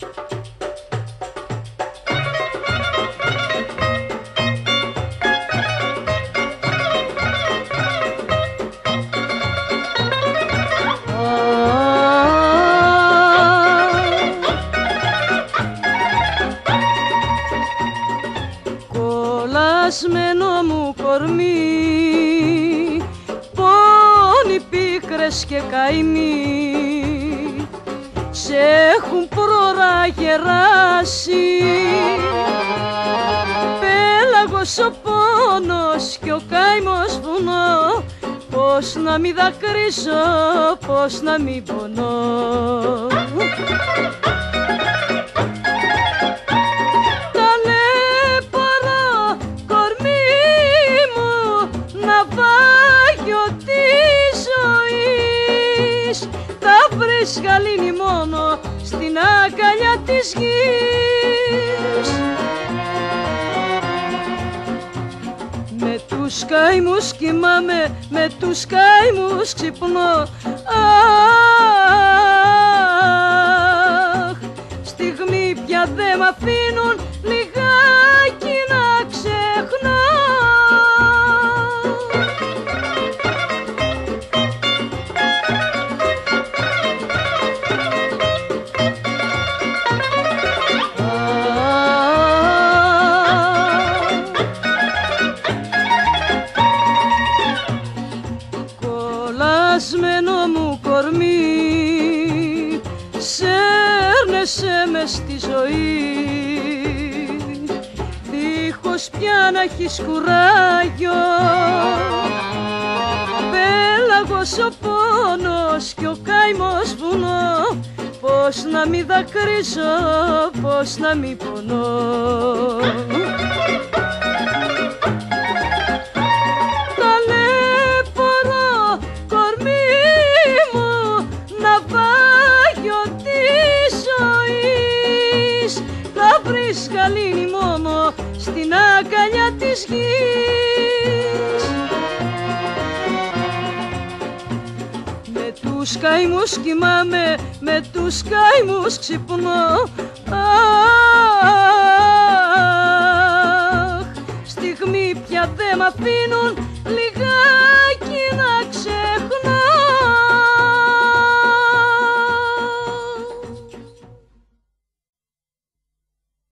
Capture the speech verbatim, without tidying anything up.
Κολλασμένο μου κορμί, πόνοι, πίκρες και καημοί σε έχουν πρόωρα γεράσει. Πέλαγος ο πόνος κι ο καημός βουνό, πώς να μη δακρύσω, πώς να μη πονώ. Ταλαιπωρώ κορμί μου ναυάγιο της ζωής, θα βρεις γαλήνη μόνο στην αγκαλιά της γης. Με τους καημούς κοιμάμαι, με τους καημούς ξυπνώ. Αχ, στιγμή πια δε μ' αφήνουν λιγάκι να ξεχνώ. Κολλασμένο μου κορμί, σέρνεσαι μες στη ζωή, δίχως πια να έχεις κουράγιο. Πέλαγος ο πόνος κι ο καημός βουνό, πώς να μη δακρύσω, πώς να μη πονώ. Ταλαιπωρώ κορμί μου ναυάγιο της ζωής, θα βρεις γαλήνη μόνο στην αγκαλιά της γης. Με τους καημούς κοιμάμαι, με τους καημούς ξυπνώ. Αχ, στιγμή πια δε μ' αφήνουν λιγάκι να ξεχνώ.